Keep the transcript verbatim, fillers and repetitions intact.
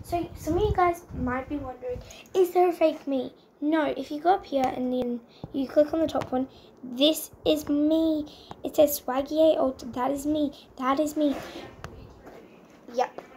So some of you guys might be wondering, is there a fake me? No, if you go up here and then you click on the top one, this is me. It says Swaggy Alt. That is me. That is me. Yep.